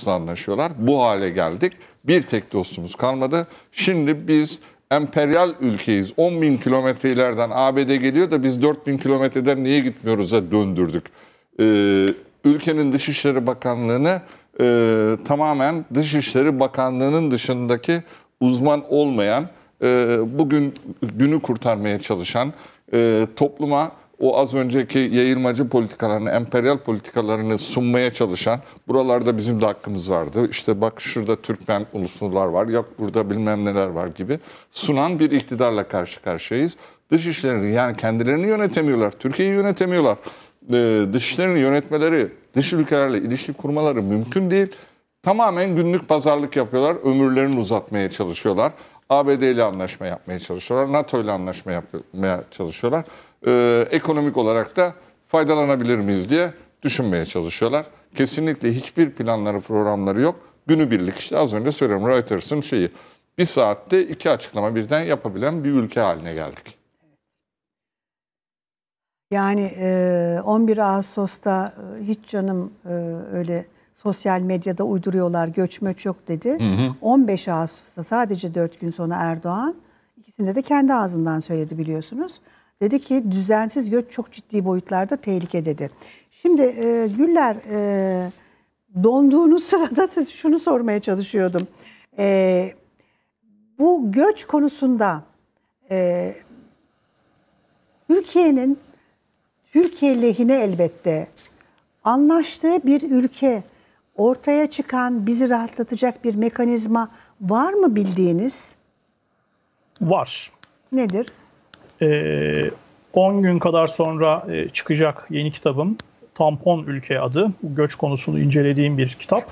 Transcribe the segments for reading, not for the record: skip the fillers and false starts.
anlaşıyorlar. Bu hale geldik. Bir tek dostumuz kalmadı. Şimdi biz emperyal ülkeyiz. 10.000 kilometre ileriden ABD geliyor da biz 4.000 kilometreden niye gitmiyoruz'a döndürdük. Ülkenin Dışişleri Bakanlığı'nı tamamen Dışişleri Bakanlığı'nın dışındaki uzman olmayan, bugün günü kurtarmaya çalışan, topluma o az önceki yayılmacı politikalarını, emperyal politikalarını sunmaya çalışan, buralarda bizim de hakkımız vardı, İşte bak şurada Türkmen unsurlar var, yok burada bilmem neler var gibi sunan bir iktidarla karşı karşıyayız. Dışişlerini, yani kendilerini yönetemiyorlar, Türkiye'yi yönetemiyorlar. Dışişlerini yönetmeleri, dış ülkelerle ilişki kurmaları mümkün değil. Tamamen günlük pazarlık yapıyorlar, ömürlerini uzatmaya çalışıyorlar. ABD ile anlaşma yapmaya çalışıyorlar, NATO ile anlaşma yapmaya çalışıyorlar. Ekonomik olarak da faydalanabilir miyiz diye düşünmeye çalışıyorlar. Kesinlikle hiçbir planları, programları yok. Günübirlik, işte az önce söylüyorum, Reuters'ın şeyi, bir saatte 2 açıklama birden yapabilen bir ülke haline geldik. Yani 11 Ağustos'ta hiç canım öyle sosyal medyada uyduruyorlar, göç möç yok dedi. Hı hı. 15 Ağustos'ta sadece 4 gün sonra Erdoğan, ikisinde de kendi ağzından söyledi biliyorsunuz. Dedi ki düzensiz göç çok ciddi boyutlarda tehlike dedi. Şimdi Güller, donduğunuz sırada siz şunu sormaya çalışıyordum. Bu göç konusunda Türkiye lehine elbette anlaştığı bir ülke, ortaya çıkan bizi rahatlatacak bir mekanizma var mı bildiğiniz? Var. Nedir? 10 gün kadar sonra çıkacak yeni kitabım Tampon Ülke adı. Bu göç konusunu incelediğim bir kitap.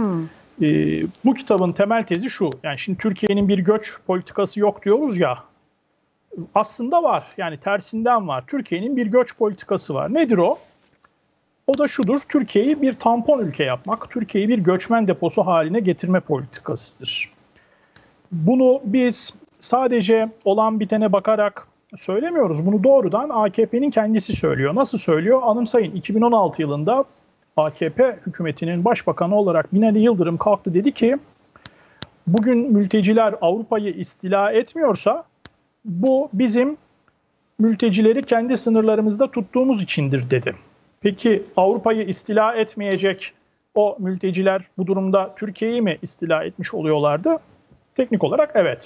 Bu kitabın temel tezi şu. Yani şimdi Türkiye'nin bir göç politikası yok diyoruz ya. Aslında var. Yani tersinden var. Türkiye'nin bir göç politikası var. Nedir o? O da şudur. Türkiye'yi bir tampon ülke yapmak, Türkiye'yi bir göçmen deposu haline getirme politikasıdır. Bunu biz sadece olan bitene bakarak söylemiyoruz. Bunu doğrudan AKP'nin kendisi söylüyor. Nasıl söylüyor? Anımsayın, 2016 yılında AKP hükümetinin başbakanı olarak Binali Yıldırım kalktı, dedi ki bugün mülteciler Avrupa'yı istila etmiyorsa bu bizim mültecileri kendi sınırlarımızda tuttuğumuz içindir dedi. Peki Avrupa'yı istila etmeyecek o mülteciler bu durumda Türkiye'yi mi istila etmiş oluyorlardı? Teknik olarak evet.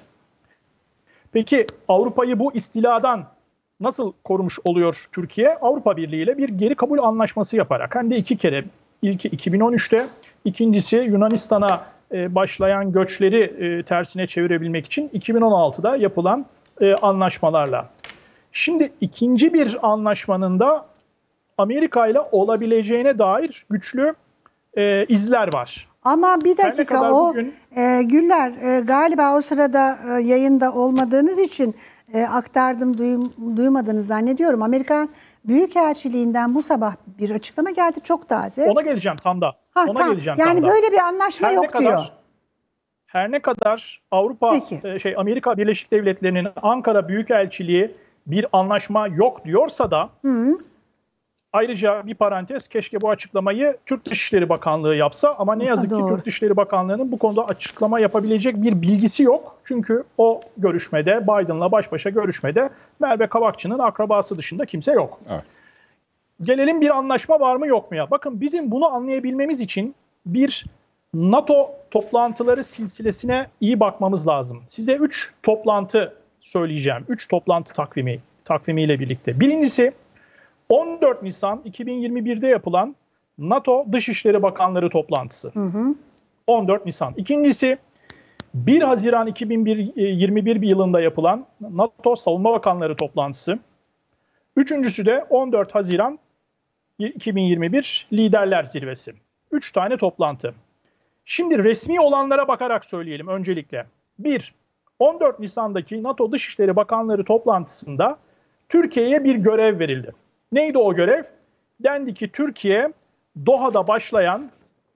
Peki Avrupa'yı bu istiladan nasıl korumuş oluyor Türkiye? Avrupa Birliği ile bir geri kabul anlaşması yaparak. Hem de 2 kere. İlki 2013'te, ikincisi Yunanistan'a başlayan göçleri tersine çevirebilmek için 2016'da yapılan anlaşmalarla. Şimdi ikinci bir anlaşmanın da Amerika ile olabileceğine dair güçlü izler var. Ama bir dakika, bugün... Güller, galiba o sırada yayında olmadığınız için aktardım, duymadığını zannediyorum. Amerikan Büyükelçiliğinden bu sabah bir açıklama geldi, çok taze. Ona geleceğim tam da. Geleceğim yani tam da. Böyle bir anlaşma yok diyor. Her ne kadar Amerika Birleşik Devletleri'nin Ankara Büyükelçiliği bir anlaşma yok diyorsa da ayrıca bir parantez, keşke bu açıklamayı Türk Dışişleri Bakanlığı yapsa ama ne yazık ki Türk Dışişleri Bakanlığı'nın bu konuda açıklama yapabilecek bir bilgisi yok. Çünkü o görüşmede, Biden'la baş başa görüşmede Merve Kavakçı'nın akrabası dışında kimse yok. Evet. Gelelim bir anlaşma var mı yok mu ya? Bakın, bizim bunu anlayabilmemiz için bir NATO toplantıları silsilesine iyi bakmamız lazım. Size 3 toplantı söyleyeceğim. 3 toplantı takvimiyle birlikte. Birincisi 14 Nisan 2021'de yapılan NATO Dışişleri Bakanları toplantısı. 14 Nisan. İkincisi 1 Haziran 2021 yılında yapılan NATO Savunma Bakanları toplantısı. Üçüncüsü de 14 Haziran 2021 Liderler Zirvesi. 3 tane toplantı. Şimdi resmi olanlara bakarak söyleyelim öncelikle. 1. 14 Nisan'daki NATO Dışişleri Bakanları toplantısında Türkiye'ye bir görev verildi. Neydi o görev? Dendi ki Türkiye Doha'da başlayan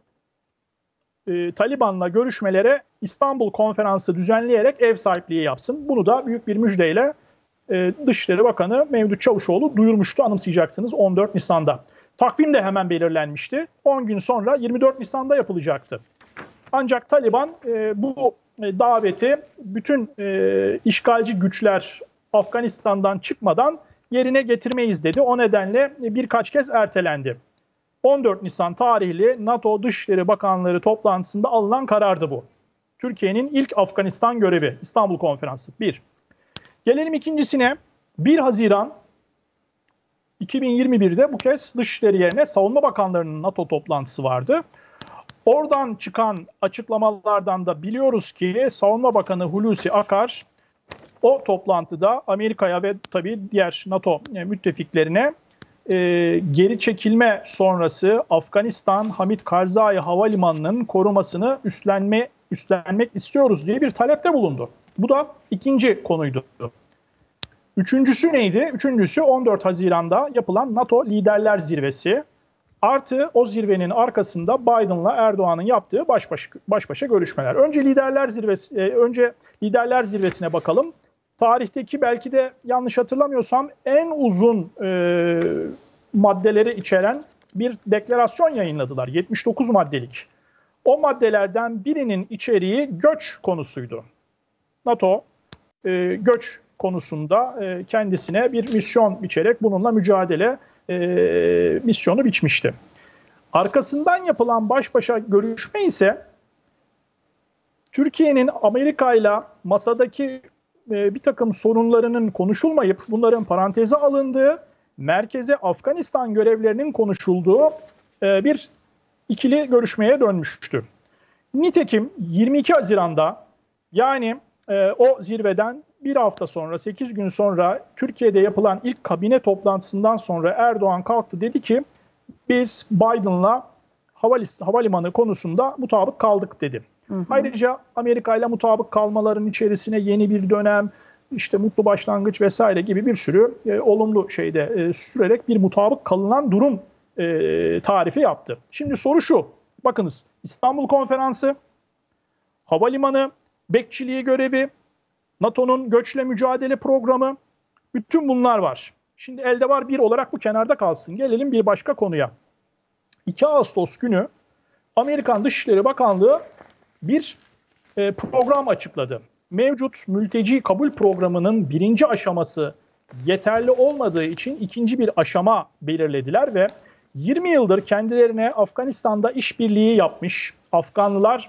Taliban'la görüşmelere İstanbul Konferansı düzenleyerek ev sahipliği yapsın. Bunu da büyük bir müjdeyle Dışişleri Bakanı Mevlüt Çavuşoğlu duyurmuştu, anımsayacaksınız, 14 Nisan'da. Takvim de hemen belirlenmişti. 10 gün sonra 24 Nisan'da yapılacaktı. Ancak Taliban bu daveti bütün işgalci güçler Afganistan'dan çıkmadan yerine getirmeyiz dedi. O nedenle birkaç kez ertelendi. 14 Nisan tarihli NATO Dışişleri Bakanları toplantısında alınan karardı bu. Türkiye'nin ilk Afganistan görevi, İstanbul Konferansı. 1. Gelelim ikincisine. 1 Haziran 2021'de bu kez Dışişleri yerine Savunma Bakanlarının NATO toplantısı vardı. Oradan çıkan açıklamalardan da biliyoruz ki Savunma Bakanı Hulusi Akar o toplantıda Amerika'ya ve tabii diğer NATO müttefiklerine geri çekilme sonrası Afganistan Hamid Karzai Havalimanı'nın korumasını üstlenmek istiyoruz diye bir talepte bulundu. Bu da ikinci konuydu. Üçüncüsü neydi? Üçüncüsü 14 Haziran'da yapılan NATO Liderler Zirvesi. Artı o zirvenin arkasında Biden'la Erdoğan'ın yaptığı baş başa görüşmeler. Önce Liderler Zirvesi'ne bakalım. Tarihteki belki de yanlış hatırlamıyorsam en uzun maddeleri içeren bir deklarasyon yayınladılar. 79 maddelik. O maddelerden birinin içeriği göç konusuydu. NATO göç konusunda kendisine bir misyon biçerek bununla mücadele misyonu biçmişti. Arkasından yapılan baş başa görüşme ise Türkiye'nin Amerika ile masadaki bir takım sorunlarının konuşulmayıp bunların paranteze alındığı, merkeze Afganistan görevlerinin konuşulduğu bir ikili görüşmeye dönmüştü. Nitekim 22 Haziran'da yani o zirveden bir hafta sonra, 8 gün sonra Türkiye'de yapılan ilk kabine toplantısından sonra Erdoğan kalktı, dedi ki biz Biden'la havalimanı konusunda mutabık kaldık dedi. Ayrıca Amerika ile mutabık kalmaların içerisine yeni bir dönem, işte mutlu başlangıç vesaire gibi bir sürü olumlu şeyde sürerek bir mutabık kalınan durum tarifi yaptı. Şimdi soru şu, bakınız İstanbul Konferansı, havalimanı bekçiliği görevi, NATO'nun göçle mücadele programı, bütün bunlar var. Şimdi elde var bir olarak bu kenarda kalsın. Gelelim bir başka konuya. 2 Ağustos günü Amerikan Dışişleri Bakanlığı bir program açıkladı. Mevcut mülteci kabul programının 1. aşaması yeterli olmadığı için 2. bir aşama belirlediler ve 20 yıldır kendilerine Afganistan'da işbirliği yapmış Afganlar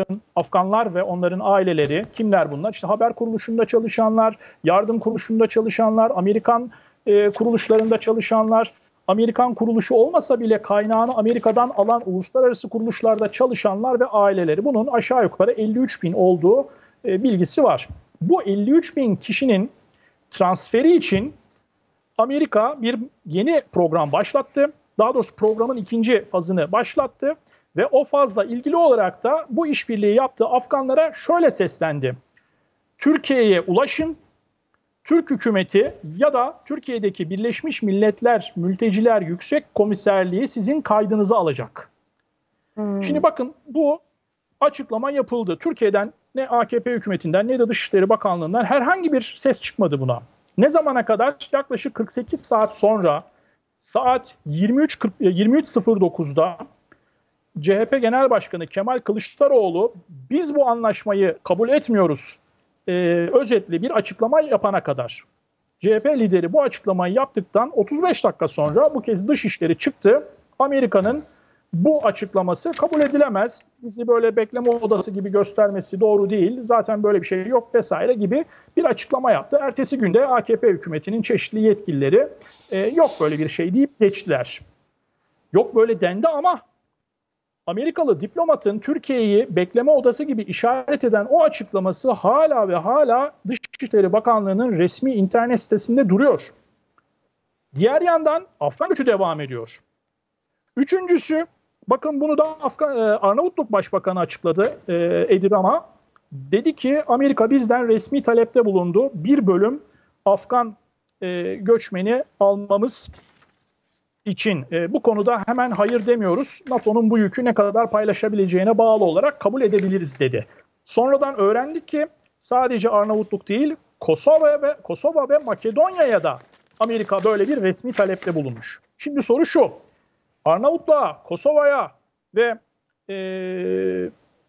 ve onların aileleri, kimler bunlar? İşte haber kuruluşunda çalışanlar, yardım kuruluşunda çalışanlar, Amerikan kuruluşlarında çalışanlar, Amerikan kuruluşu olmasa bile kaynağını Amerika'dan alan uluslararası kuruluşlarda çalışanlar ve aileleri. Bunun aşağı yukarı 53 bin olduğu bilgisi var. Bu 53 bin kişinin transferi için Amerika bir yeni program başlattı. Daha doğrusu programın 2. fazını başlattı ve o fazla ilgili olarak da bu işbirliği yaptığı Afganlara şöyle seslendi. Türkiye'ye ulaşın, Türk hükümeti ya da Türkiye'deki Birleşmiş Milletler Mülteciler Yüksek Komiserliği sizin kaydınızı alacak. Şimdi bakın bu açıklama yapıldı. Türkiye'den ne AKP hükümetinden ne de Dışişleri Bakanlığı'ndan herhangi bir ses çıkmadı buna. Ne zamana kadar? Yaklaşık 48 saat sonra saat 23.09'da CHP Genel Başkanı Kemal Kılıçdaroğlu biz bu anlaşmayı kabul etmiyoruz özetli bir açıklama yapana kadar. CHP lideri bu açıklamayı yaptıktan 35 dakika sonra bu kez Dışişleri çıktı. Amerika'nın bu açıklaması kabul edilemez, bizi böyle bekleme odası gibi göstermesi doğru değil, zaten böyle bir şey yok vesaire gibi bir açıklama yaptı. Ertesi günde AKP hükümetinin çeşitli yetkilileri yok böyle bir şey deyip geçtiler. Yok böyle dendi ama Amerikalı diplomatın Türkiye'yi bekleme odası gibi işaret eden o açıklaması hala ve hala Dışişleri Bakanlığı'nın resmi internet sitesinde duruyor. Diğer yandan Afgan göçü devam ediyor. Üçüncüsü, bakın bunu da Arnavutluk Başbakanı açıkladı, Edi Rama. Dedi ki Amerika bizden resmi talepte bulundu. Bir bölüm Afgan göçmeni almamız için bu konuda hemen hayır demiyoruz. NATO'nun bu yükü ne kadar paylaşabileceğine bağlı olarak kabul edebiliriz dedi. Sonradan öğrendik ki sadece Arnavutluk değil, Kosova ve Makedonya'ya da Amerika böyle bir resmi talepte bulunmuş. Şimdi soru şu: Arnavutluğa, Kosova'ya ve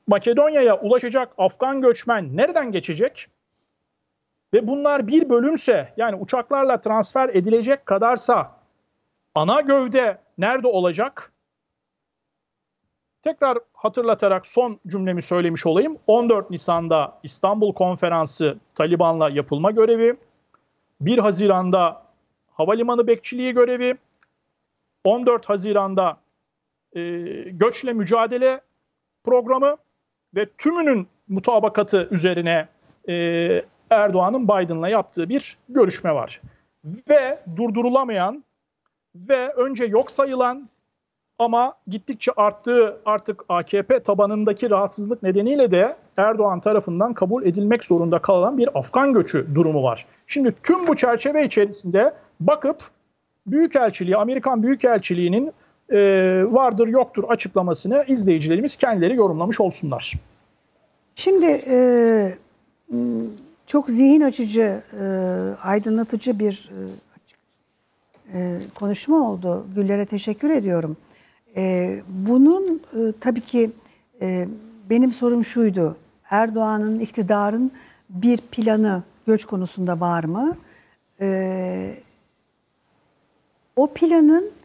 Makedonya'ya ulaşacak Afgan göçmen nereden geçecek? Ve bunlar bir bölümse, yani uçaklarla transfer edilecek kadarsa ana gövde nerede olacak? Tekrar hatırlatarak son cümlemi söylemiş olayım. 14 Nisan'da İstanbul Konferansı Taliban'la yapılma görevi, 1 Haziran'da havalimanı bekçiliği görevi, 14 Haziran'da göçle mücadele programı ve tümünün mutabakatı üzerine Erdoğan'ın Biden'la yaptığı bir görüşme var. Ve durdurulamayan ve önce yok sayılan ama gittikçe arttığı artık AKP tabanındaki rahatsızlık nedeniyle de Erdoğan tarafından kabul edilmek zorunda kalan bir Afgan göçü durumu var. Şimdi tüm bu çerçeve içerisinde bakıp Büyükelçiliği, Amerikan Büyükelçiliği'nin vardır yoktur açıklamasını izleyicilerimiz kendileri yorumlamış olsunlar. Şimdi çok zihin açıcı, aydınlatıcı bir konuşma oldu. Güller'e teşekkür ediyorum. Bunun tabii ki benim sorum şuydu. Erdoğan'ın, iktidarın bir planı göç konusunda var mı? O planın